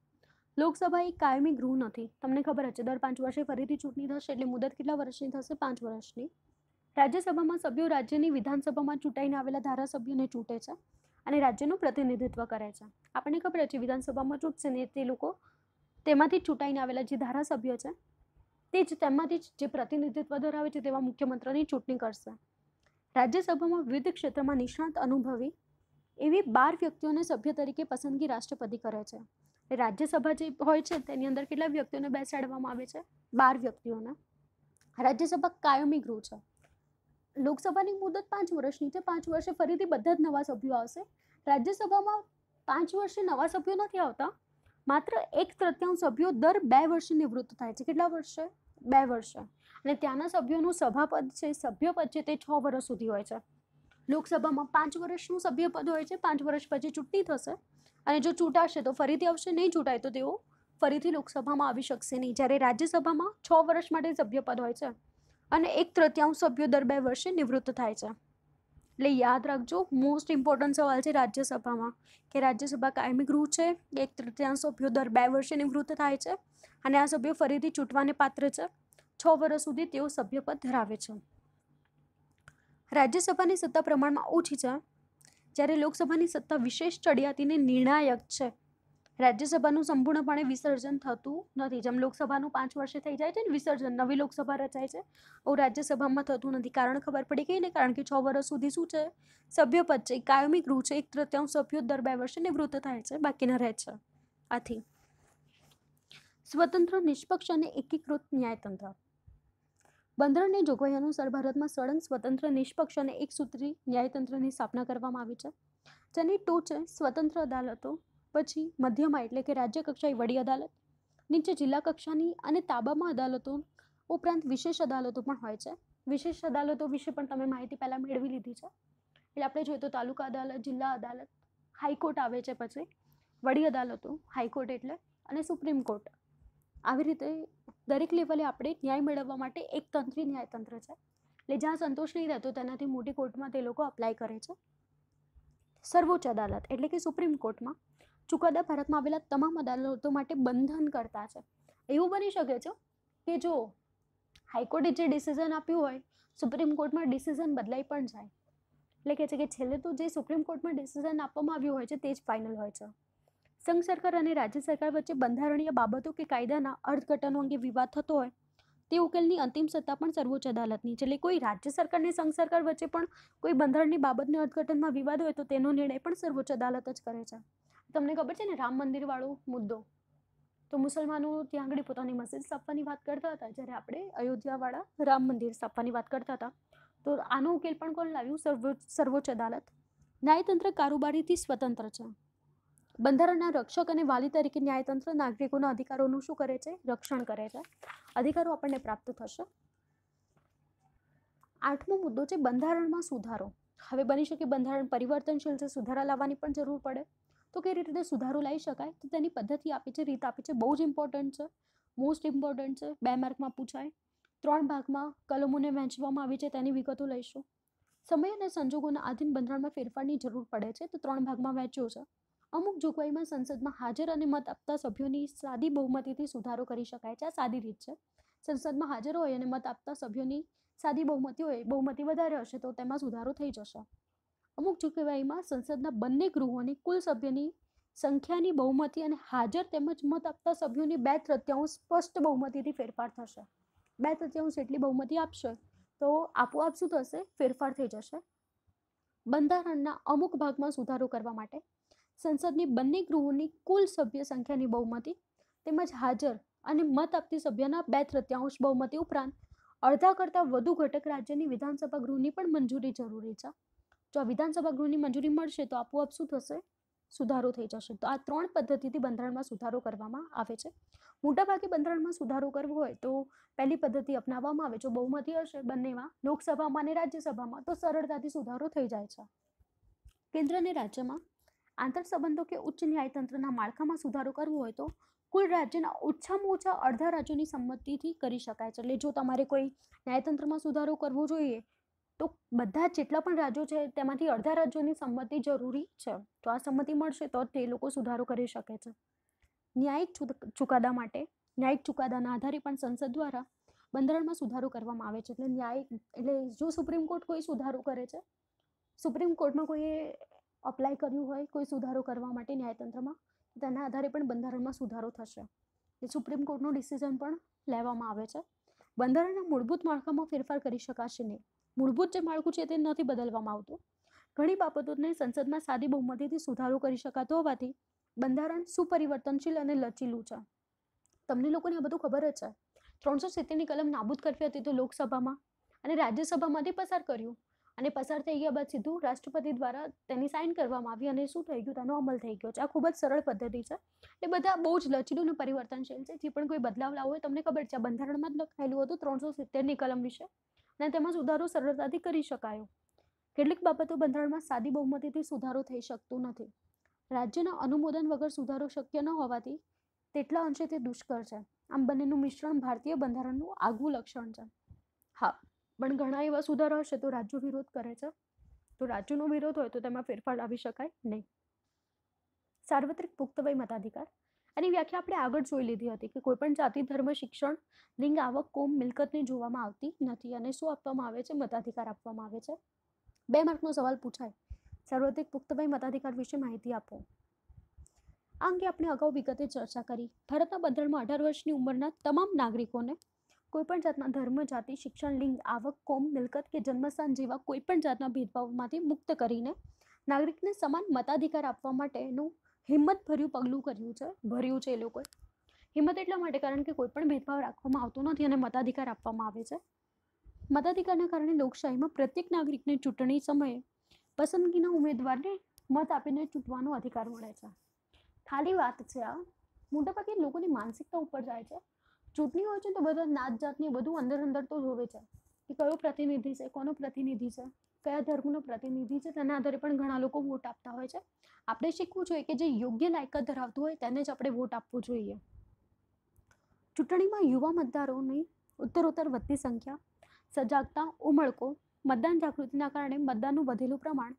લોકસભા એક કાયમી ગૃહ નથી, તમને ખબર જ છે. દર પાંચ વર્ષે ફરીથી ચૂંટણી થશે એટલે મુદત કેટલા વર્ષની થશે? પાંચ વર્ષની. રાજ્યસભામાં સભ્યો રાજ્યની વિધાનસભામાં ચૂંટાઈને આવેલા ધારાસભ્યોને ચૂંટે છે અને રાજ્યનું પ્રતિનિધિત્વ કરે છે. આપણને ખબર છે વિધાનસભામાં ચૂંટશે ને તે લોકો તેમાંથી ચૂંટાઈને આવેલા જે ધારાસભ્યો છે તે જ તેમાંથી જ જે પ્રતિનિધિત્વ ધરાવે છે તેવા મુખ્યમંત્રીની ચૂંટણી કરશે. રાજ્યસભામાં વિવિધ ક્ષેત્રમાં નિષ્ણાત અનુભવી એવી બાર વ્યક્તિઓને સભ્ય તરીકે પસંદગી રાષ્ટ્રપતિ કરે છે. રાજ્યસભા જે હોય છે તેની અંદર કેટલા વ્યક્તિઓને બેસાડવામાં આવે છે? બાર વ્યક્તિઓને. રાજ્યસભા કાયમી ગૃહ છે. લોકસભાની મુદત પાંચ વર્ષની છે. પાંચ વર્ષે ફરીથી બધા જ નવા સભ્યો આવશે. રાજ્યસભામાં પાંચ વર્ષે નવા સભ્યો નથી આવતા, માત્ર એક તૃતીયાંશ સભ્યો દર બે વર્ષે નિવૃત્ત થાય છે. કેટલા વર્ષે? બે વર્ષે. અને ત્યાંના સભ્યોનું સભાપદ છે, સભ્યપદ છે તે છ વર્ષ સુધી હોય છે. લોકસભામાં પાંચ વર્ષનું સભ્યપદ હોય છે. પાંચ વર્ષ પછી ચૂંટણી થશે અને જો ચૂંટાશે તો ફરીથી આવશે, નહીં ચૂંટાય તો તેઓ ફરીથી લોકસભામાં આવી શકશે નહીં. જ્યારે રાજ્યસભામાં છ વર્ષ માટે સભ્યપદ હોય છે અને એક તૃતીયાંશ સભ્યો દર બે વર્ષે નિવૃત્ત થાય છે. એટલે યાદ રાખજો, મોસ્ટ ઇમ્પોર્ટન્ટ સવાલ છે રાજ્યસભામાં કે રાજ્યસભા કાયમી ગૃહ છે, એક તૃતીયાંશ સભ્યો દર બે વર્ષે નિવૃત્ત થાય છે અને આ સભ્યો ફરીથી ચૂંટવાને પાત્ર છે. છ વર્ષ સુધી તેઓ સભ્યપદ ધરાવે છે. રાજ્યસભાની સત્તા પ્રમાણમાં ઓછી છે જ્યારે લોકસભાની સત્તા વિશેષ ચડિયાતીને નિર્ણાયક છે. રાજ્યસભાનું સંપૂર્ણપણે વિસર્જન થતું નથી. જેમ લોકસભાનું પાંચ વર્ષે થઈ જાય છે ને વિસર્જન, નવી લોકસભા રચાય છે, આવું રાજ્યસભામાં થતું નથી. કારણ ખબર પડી ગઈ ને? કારણ કે છ વર્ષ સુધી શું છે? સભ્યપદ છે, કાયમી ગૃહ છે. એક તૃતીયાંશ સભ્યો દર બે વર્ષે નિવૃત્ત થાય છે, બાકીના રહે છે. આથી સ્વતંત્ર, નિષ્પક્ષ અને એકીકૃત ન્યાયતંત્ર. બંધારણની જોગવાઈ અનુસાર ભારતમાં સળંગ, સ્વતંત્ર, નિષ્પક્ષ અને એકસૂત્રી ન્યાયતંત્રની સ્થાપના કરવામાં આવી છે, જેની ટોચે સ્વતંત્ર અદાલતો, પછી મધ્યમાં એટલે કે રાજ્ય કક્ષાએ વડી અદાલત, નીચે જિલ્લા કક્ષાની અને તાબામાં અદાલતો ઉપરાંત વિશેષ અદાલતો પણ હોય છે. વિશેષ અદાલતો વિશે પણ તમે માહિતી પહેલાં મેળવી લીધી છે. એટલે આપણે જોઈએ તો તાલુકા અદાલત, જિલ્લા અદાલત, હાઈકોર્ટ આવે છે, પછી વડી અદાલતો, હાઈકોર્ટ એટલે, અને સુપ્રીમ કોર્ટ. આવી રીતે દરેક લેવલે આપણે ન્યાય મેળવવા માટે એક તંત્રી ન્યાયતંત્ર છે. એટલે જ્યાં સંતોષ નહીં રહેતો તેનાથી મોટી કોર્ટમાં તે લોકો અપ્લાય કરે છે. સર્વોચ્ચ અદાલત એટલે કે સુપ્રીમ કોર્ટમાં ચુકાદા ભારતમાં આવેલા તમામ અદાલતો માટે બંધન કરતા છે. એવું બની શકે છે કે જો હાઈકોર્ટે જે ડિસિઝન આપ્યું હોય સુપ્રીમ કોર્ટમાં ડિસિઝન બદલાઈ પણ જાય. એટલે કે છે કે છેલ્લે તો જે સુપ્રીમ કોર્ટમાં ડિસિઝન આપવામાં આવ્યું હોય છે તે જ ફાઇનલ હોય છે. સંઘ સરકાર અને રાજ્ય સરકાર વચ્ચે બંધારણીય બાબતો કે કાયદાના અર્થઘટનો અંગે વિવાદ થતો હોય તે ઉકેલની અંતિમ સત્તા પણ સર્વોચ્ચ અદાલતની છે. એટલે કોઈ રાજ્ય સરકાર અને સંઘ સરકાર વચ્ચે પણ કોઈ બંધારણની બાબતની અર્થઘટનમાં વિવાદ હોય તો તેનો નિર્ણય પણ સર્વોચ્ચ અદાલત જ કરે છે. તમને ખબર છે ને રામ મંદિર વાળો મુદ્દો, તો મુસલમાનો ત્યાં આગળ પોતાની મસ્જિદ સ્થાપવાની વાત કરતા હતા, જ્યારે આપણે અયોધ્યાવાળા રામ મંદિર સ્થાપવાની વાત કરતા હતા. તો આનો ઉકેલ પણ કોણ લાવ્યું? સર્વોચ્ચ સર્વોચ્ચ અદાલત. ન્યાયતંત્ર કારોબારીથી સ્વતંત્ર છે. બંધારણના રક્ષક અને વાલી તરીકે ન્યાયતંત્ર નાગરિકોના અધિકારોનું શું કરે છે? રક્ષણ કરે છે. અધિકારો આપણને પ્રાપ્ત થશે. આઠમો મુદ્દો છે બંધારણમાં સુધારો. હવે બની શકે બંધારણ પરિવર્તનશીલ છે, સુધારા લાવવાની પણ જરૂર પડે. તો કઈ રીતે સુધારો લાવી શકાય? તો તેની પદ્ધતિ આપી છે, રીત આપી છે, બહુ જ ઇમ્પોર્ટન્ટ છે, મોસ્ટ ઇમ્પોર્ટન્ટ છે. બે માર્કમાં પૂછાય. ત્રણ ભાગમાં કલમોને વહેંચવામાં આવી છે, તેની વિગતો લઈશું. સમય અને સંજોગોના આધીન બંધારણમાં ફેરફારની જરૂર પડે છે, તો ત્રણ ભાગમાં વહેંચ્યો છે. અમુક જોગવાઈમાં સંસદમાં હાજર અને મત આપતા સભ્યોની સાદી બહુમતીથી સુધારો કરી શકાય છે. આ સાદી રીત છે. સંસદમાં હાજર હોય અને મત આપતા સભ્યોની સાદી બહુમતી હોય, બહુમતી વધારે હશે તો તેમાં સુધારો થઈ જશે. અમુક જોગવાઈમાં સંસદના બંને ગૃહોની કુલ સભ્યની સંખ્યાની બહુમતી અને હાજર તેમજ મત આપતા સભ્યોની બે તૃતીયાંશ સ્પષ્ટ બહુમતીથી ફેરફાર થશે. બે તૃતીયાંશ એટલી બહુમતી આપશે તો આપોઆપ શું થશે? ફેરફાર થઈ જશે. બંધારણના અમુક ભાગમાં સુધારો કરવા માટે સંસદની બંને ગૃહોની કુલ સભ્ય સંખ્યાની બહુમતી તેમજ હાજર અને મત આપતી સભ્યના બે તૃતીયાંશ બહુમતી ઉપરાંત અડધા કરતાં વધુ ઘટક રાજ્યની વિધાનસભા ગૃહની પણ મંજૂરી જરૂરી છે. જો આ વિધાનસભા ગૃહની મંજૂરી મળશે તો આપોઆપ શું થશે? સુધારો થઈ જશે. તો આ ત્રણ પદ્ધતિથી બંધારણમાં સુધારો કરવામાં આવે છે. મોટાભાગે બંધારણમાં સુધારો કરવો હોય તો પહેલી પદ્ધતિ અપનાવવામાં આવે. જો બહુમતી હશે બંનેમાં, લોકસભામાં અને રાજ્યસભામાં, તો સરળતાથી સુધારો થઈ જાય છે. કેન્દ્ર અને રાજ્યમાં આંતર સંબંધો કે ઉચ્ચ ન્યાયતંત્રના માળખામાં સુધારો કરવો હોય તો કુલ રાજ્યના ઓછામાં ઓછા અડધા રાજ્યોની સંમતિથી કરી શકાય છે. એટલે જો તમારે કોઈ ન્યાયતંત્રમાં સુધારો કરવો જોઈએ તો બધા જેટલા પણ રાજ્યો છે તેમાંથી અડધા રાજ્યોની સંમતિ જરૂરી છે. તો આ સંમતિ મળશે તો તે લોકો સુધારો કરી શકે છે. ન્યાયિક ચુકાદા માટે ન્યાયિક ચુકાદાના આધારે પણ સંસદ દ્વારા બંધારણમાં સુધારો કરવામાં આવે છે. એટલે ન્યાયિક એટલે જો સુપ્રીમ કોર્ટ કોઈ સુધારો કરે છે, સુપ્રીમ કોર્ટમાં કોઈએ અપ્લાય કર્યું હોય કોઈ સુધારો કરવા માટે ન્યાયતંત્રમાં, તેના આધારે પણ બંધારણમાં સુધારો થશે. એ સુપ્રીમ કોર્ટનું ડિસિઝન પણ લેવામાં આવે છે. બંધારણના મૂળભૂત માળખામાં ફેરફાર કરી શકાશે નહીં. મૂળભૂત જે માળખું છે તે નથી બદલવામાં આવતું. ઘણી બાબતોને સંસદમાં સાદી બહુમતીથી સુધારો કરી શકાતો હોવાથી બંધારણ સુપરિવર્તનશીલ અને લચીલું છે. તમને લોકોને આ બધું ખબર જ છે. ત્રણસો સિત્તેરની કલમ નાબૂદ કરવી હતી તો લોકસભામાં અને રાજ્યસભામાંથી પસાર કર્યું અને પસાર થઈ ગયા બાદ સીધું રાષ્ટ્રપતિ દ્વારા તેની સાઇન કરવામાં આવી અને શું થઈ ગયું? તેનો અમલ થઈ ગયો છે. આ ખૂબ જ સરળ પદ્ધતિ છે. એ બધા બહુ જ લચીલું અને પરિવર્તનશીલ છે. જે પણ કોઈ બદલાવ લાવવો હોય તમને ખબર છે બંધારણમાં જ લખાયેલું હતું ત્રણસો સિત્તેરની કલમ વિશે અને તેમાં સુધારો સરળતાથી કરી શકાયો. કેટલીક બાબતો બંધારણમાં સાદી બહુમતીથી સુધારો થઈ શકતો નથી. રાજ્યના અનુમોદન વગર સુધારો શક્ય ન હોવાથી તેટલા અંશે તે દુષ્કર છે. આમ બંનેનું મિશ્રણ ભારતીય બંધારણનું આગવું લક્ષણ છે. હા, પણ ઘણા એવા સુધારા હશે તો રાજ્યો વિરોધ કરે છે. તો રાજ્યનો વિરોધ હોય તો તેમાં ફેરફાર લાવી શકાય નહીં. સાર્વત્રિક પુખ્ત વય મતાધિકાર એની વ્યાખ્યા આપણે આગળ જોઈ લીધી હતી કે કોઈપણ જાતિ, ધર્મ, શિક્ષણ, લિંગ, આવક, કોમ, મિલકતને જોવામાં આવતી નથી અને શું આપવામાં આવે છે? મતાધિકાર આપવામાં આવે છે. બે માર્કનો સવાલ પૂછાય, સાર્વત્રિક પુખ્ત વય મતાધિકાર વિશે માહિતી આપો. આ અંગે આપણે અગાઉ વિગતે ચર્ચા કરી. ભારતના બંધારણમાં અઢાર વર્ષની ઉંમરના તમામ નાગરિકોને કોઈપણ જાતના ધર્મ, જાતિ, શિક્ષણ, લિંગ, આવક, કોમ, મિલકત કે જન્મસ્થાન જેવા કોઈપણ જાતના ભેદભાવમાંથી મુક્ત કરીને નાગરિકને સમાન મતાધિકાર આપવા માટેનું હિંમતભર્યું પગલું કર્યું છે ભર્યું છે એ લોકોએ. હિંમત એટલા માટે કારણ કે કોઈ પણ ભેદભાવ રાખવામાં આવતો નથી અને મતાધિકાર આપવામાં આવે છે. મતાધિકારના કારણે લોકશાહીમાં પ્રત્યેક નાગરિકને ચૂંટણી સમયે પસંદગીના ઉમેદવારને મત આપીને ચૂંટવાનો અધિકાર મળે છે. ખાલી વાત છે આ. મોટાભાગે લોકોની માનસિકતા ઉપર જાય છે. ચૂંટણી હોય છે તો બધા નાત જાતની બધું અંદર અંદર તો જોવે છે કે કયો પ્રતિનિધિ છે, કોનો પ્રતિનિધિ છે, કયા ધર્મનો પ્રતિનિધિ છે, તેના આધારે પણ ઘણા લોકો વોટ આપતા હોય છે. આપણે શીખવું જોઈએ કે જે યોગ્ય લાયકાત ધરાવતું હોય તેને જ આપણે વોટ આપવો જોઈએ. ચૂંટણીમાં યુવા મતદારોની ઉત્તરોત્તર વધતી સંખ્યા, સજાગતા, ઉમળકો, મતદાન જાગૃતિના કારણે મતદાનનું વધેલું પ્રમાણ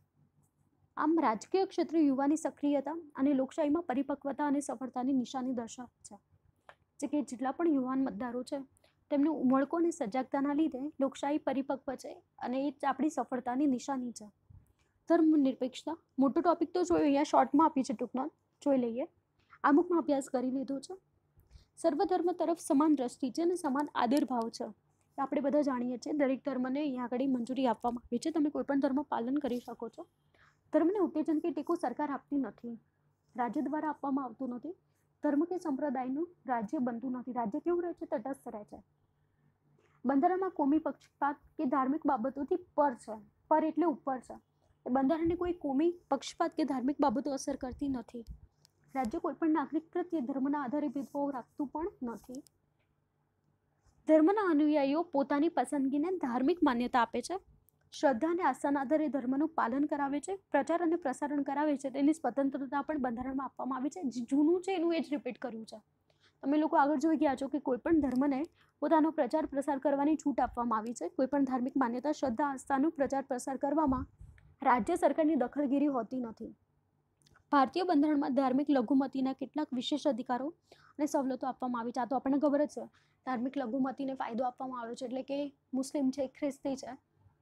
આમ રાજકીય ક્ષેત્રે યુવાની સક્રિયતા અને લોકશાહીમાં પરિપક્વતા અને સફળતાની નિશાની દર્શાવે છે. જે કે જેટલા પણ યુવાન મતદારો છે તેમની ઉમળકો અને સજાગતાના લીધે લોકશાહી પરિપક્વ છે અને એ જ આપણી સફળતાની નિશાની છે. ધર્મનિરપેક્ષતા મોટો ટોપિક તો જોયો, અહીંયા શોર્ટમાં આપી છે, ટૂંકમાં જોઈ લઈએ. અમુકમાં અભ્યાસ કરી લીધો છે. સર્વધર્મ તરફ સમાન દ્રષ્ટિ છે અને સમાન આદર ભાવ છે. આપણે બધા જાણીએ છીએ દરેક ધર્મને અહીંયા આગળ મંજૂરી આપવામાં આવી છે. તમે કોઈ પણ ધર્મ પાલન કરી શકો છો. ધર્મને ઉત્તેજન કે ટેકો સરકાર આપતી નથી, રાજ્ય દ્વારા આપવામાં આવતું નથી. ધર્મ કે સંપ્રદાયનું રાજ્ય બનતું નથી. રાજ્ય કેવું રહે છે? તટસ્થ રહે છે. બંધારણમાં કોમી પક્ષપાત કે ધાર્મિક બાબતોથી પર છે. પર એટલે ઉપર છે. બંધારણને કોઈ કોમી પક્ષપાત કે ધાર્મિક બાબતો અસર કરતી નથી. રાજ્ય કોઈ પણ નાગરિક પ્રત્યે ધર્મના આધારે ભેદભાવ રાખતું પણ નથી. ધર્મના અનુયાયીઓ પોતાની પસંદગીને ધાર્મિક માન્યતા આપે છે. શ્રદ્ધા અને આસ્થાના આધારે ધર્મનું પાલન કરાવે છે, પ્રચાર અને પ્રસારણ કરાવે છે. તેની સ્વતંત્રતા પણ બંધારણમાં આપવામાં આવી છે. જે જૂનું છે એનું એ જ રિપીટ કર્યું છે. તમે લોકો આગળ જોઈ ગયા છો કે કોઈ પણ ધર્મને પોતાનો પ્રચાર પ્રસાર કરવાની છૂટ આપવામાં આવી છે. કોઈ પણ ધાર્મિક માન્યતા, શ્રદ્ધા, આસ્થાનું પ્રચાર પ્રસાર કરવામાં રાજ્ય સરકારની દખલગીરી હોતી નથી. ભારતીય બંધારણમાં ધાર્મિક લઘુમતીના કેટલાક વિશેષ અધિકારો અને સવલતો આપવામાં આવી છે. આ તો આપણને ખબર જ છે. ધાર્મિક લઘુમતીને ફાયદો આપવામાં આવ્યો છે, એટલે કે મુસ્લિમ છે, ખ્રિસ્તી છે,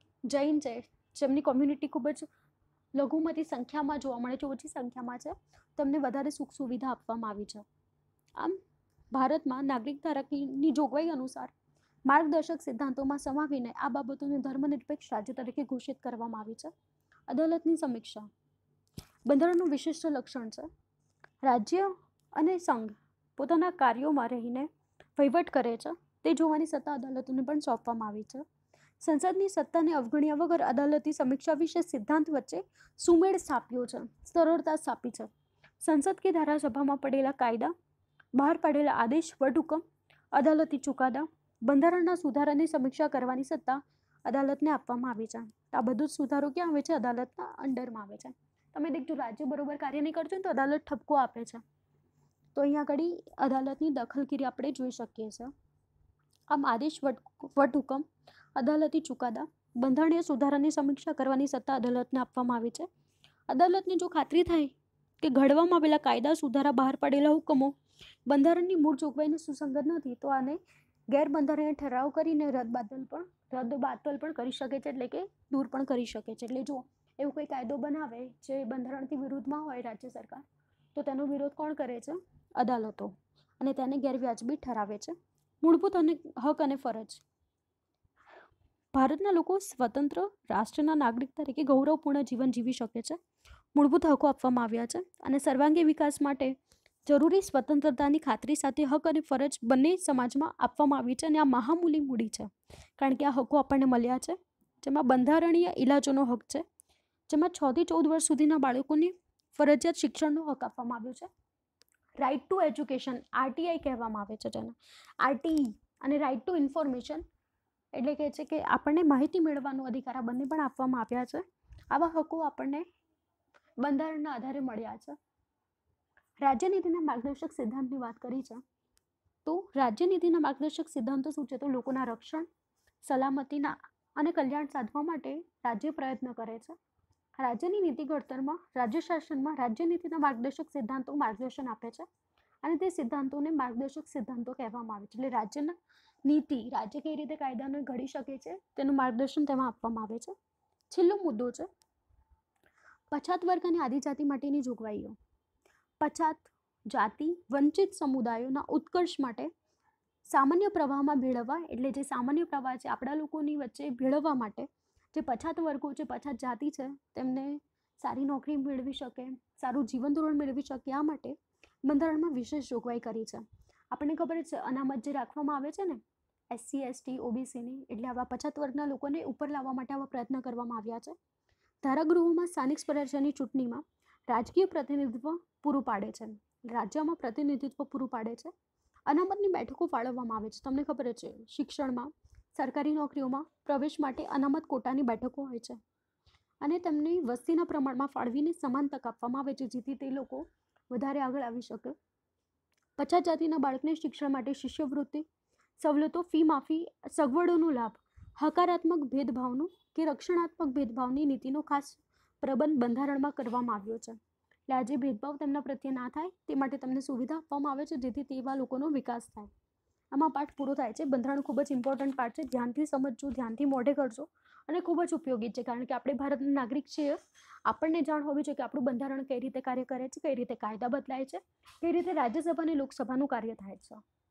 જૈન છે, જેમની કોમ્યુનિટી ખૂબ જ લઘુમતી સંખ્યામાં જોવા મળે છે, ઓછી સંખ્યામાં છે, તેમને વધારે સુખ સુવિધા આપવામાં આવી છે. આમ ભારતમાં નાગરિક ધારાની જોગવાઈ અનુસાર માર્ગદર્શક સિદ્ધાંતોમાં સમાવીને આ બાબતોને ધર્મનિરપેક્ષ રાજ્ય તરીકે ઘોષિત કરવામાં આવી છે. અદાલતની સમીક્ષા બંધારણનું વિશિષ્ટ લક્ષણ છે. રાજ્ય અને સંઘ પોતાના કાર્યોમાં રહીને વહીવટ કરે છે, તે જોવાની સત્તા અદાલતોને પણ સોંપવામાં આવી છે. સંસદની સત્તાને અવગણ્યા વગર અદાલતી સમીક્ષા વિશે સિદ્ધાંત વચ્ચે સુમેળ સ્થાપ્યો છે, સરળતા સ્થાપી છે. સંસદ કે ધારાસભામાં પડેલા કાયદા, બહાર પાડેલા આદેશ, વટહુકમ, અદાલતી ચુકાદા, બંધારણના સુધારાની સમીક્ષા કરવાની સત્તા અદાલતને આપવામાં આવી છે. આ બધું જ સુધારો ક્યાં આવે છે? અદાલતના અંડરમાં આવે છે. તમે દેખજો રાજ્ય બરોબર કાર્ય નહીં કરજો તો અદાલત ઠપકો આપે છે. તો અહીંયા આગળ અદાલતની દખલગીરી આપણે જોઈ શકીએ છીએ. આમ આદેશ, વટહુકમ, અદાલતી ચુકાદા, બંધારણીય સુધારાની સમીક્ષા કરવાની સત્તા અદાલતને આપવામાં આવી છે. અદાલતને જો ખાતરી થાય કે ઘડવામાં આવેલા કાયદા, સુધારા, બહાર પાડેલા હુકમો બંધારણની મૂળ જોગવાઈને સુસંગત નથી, તો આને ગેરબંધારણીય ઠરાવ કરીને રદ બાતલ પણ રદ બાતલ પણ કરી શકે છે, એટલે કે દૂર પણ કરી શકે છે. એટલે જો એવું કોઈ કાયદો બનાવે જે બંધારણથી વિરુદ્ધમાં હોય રાજ્ય સરકાર, તો તેનો વિરોધ કોણ કરે છે? અદાલતો, અને તેને ગેરવ્યાજબી ઠરાવે છે. મૂળભૂત અને હક અને ફરજ ભારતના લોકો સ્વતંત્ર રાષ્ટ્રના નાગરિક તરીકે ગૌરવપૂર્ણ જીવન જીવી શકે છે. મૂળભૂત હકો આપવામાં આવ્યા છે અને સર્વાંગી વિકાસ માટે જરૂરી સ્વતંત્રતાની ખાતરી સાથે હક અને ફરજ બંને સમાજમાં આપવામાં આવી છે. અને આ મહામૂલી મૂડી છે, કારણ કે આ હકો આપણને મળ્યા છે, જેમાં બંધારણીય ઇલાજોનો હક છે, જેમાં છ થી ચૌદ વર્ષ સુધીના બાળકોને ફરજિયાત શિક્ષણનો હક આપવામાં આવ્યો છે. રાઇટ ટુ એજ્યુકેશન, આરટીઆઈ કહેવામાં આવે છે જેને, આરટીઈ, અને રાઇટ ટુ ઇન્ફોર્મેશન એટલે કે છે કે આપણને માહિતી મેળવવાનો અધિકાર, આ બંને પણ આપવામાં આવ્યા છે. આવા હકો આપણને બંધારણના આધારે મળ્યા છે. રાજ્યનીતિના માર્ગદર્શક સિદ્ધાંતની વાત કરી છે, તો રાજ્યનીતિના માર્ગદર્શક સિદ્ધાંતો શું છે? તો લોકોના રક્ષણ, સલામતીના અને કલ્યાણ સાધવા માટે રાજ્ય પ્રયત્ન કરે છે. રાજ્યની નીતિ ઘડતરમાં, રાજ્ય શાસનમાં રાજ્યનીતિના માર્ગદર્શક સિદ્ધાંતો માર્ગદર્શન આપે છે, અને તે સિદ્ધાંતોને માર્ગદર્શક સિદ્ધાંતો કહેવામાં આવે છે. એટલે રાજ્યના નીતિ, રાજ્ય કઈ રીતે કાયદાને ઘડી શકે છે તેનું માર્ગદર્શન તેમાં આપવામાં આવે છે. છેલ્લો મુદ્દો છે પછાત વર્ગ અને આદિજાતિ માટેની જોગવાઈઓ. પછાત જાતિ, વંચિત સમુદાયોના ઉત્કર્ષ માટે સામાન્ય પ્રવાહમાં ભેળવવા, એટલે જે સામાન્ય પ્રવાહ છે આપણા લોકોની વચ્ચે ભેળવવા માટે જે પછાત વર્ગો છે, પછાત જાતિ છે, તેમને સારી નોકરી મેળવી શકે, સારું જીવન ધોરણ મેળવી શકે, આ માટે બંધારણમાં વિશેષ જોગવાઈ કરી છે. આપણને ખબર છે અનામત જે રાખવામાં આવે છે ને એસસી, એસટી, ઓબીસીની, એટલે આવા પછાત વર્ગના લોકોને ઉપર લાવવા માટે આવા પ્રયત્ન કરવામાં આવ્યા છે. ધારાગૃહોમાં સ્થાનિક સ્વરાજ્યની ચૂંટણીમાં રાજકીય પ્રતિનિધિત્વ પૂરું પાડે છે, રાજ્યમાં પ્રતિનિધિત્વ પૂરું પાડે છે. અનામતની બેઠકો ફાળવવામાં આવે છે. તમને ખબર છે શિક્ષણમાં, સરકારી નોકરીઓમાં પ્રવેશ માટે અનામત કોટાની બેઠકો હોય છે, અને તેમને વસ્તીના પ્રમાણમાં ફાળવીને સમાન તક આપવામાં આવે છે, જેથી તે લોકો વધારે આગળ આવી શકે. પછાત જાતિના બાળકને શિક્ષણ માટે શિષ્યવૃત્તિ, સવલતો, ફી માફી, સગવડોનો લાભ, હકારાત્મક ભેદભાવનું કે રક્ષણાત્મક ભેદભાવની નીતિનો ખાસ પ્રબંધ બંધારણમાં કરવામાં આવ્યો છે. એટલે આજે ભેદભાવ તેમના પ્રત્યે ના થાય તે માટે તમને સુવિધા આપવામાં આવે છે, જેથી તેવા લોકોનો વિકાસ થાય. આમાં પાઠ પૂરો થાય છે. બંધારણ ખૂબ જ ઇમ્પોર્ટન્ટ પાર્ટ છે. ધ્યાનથી સમજજો, ધ્યાનથી મોઢે કરજો અને ખૂબ જ ઉપયોગી છે, કારણ કે આપણે ભારતના નાગરિક છીએ. આપણને જાણ હોવી જોઈએ કે આપણું બંધારણ કઈ રીતે કાર્ય કરે છે, કઈ રીતે કાયદા બદલાય છે, કઈ રીતે રાજ્યસભા અને લોકસભાનું કાર્ય થાય છે.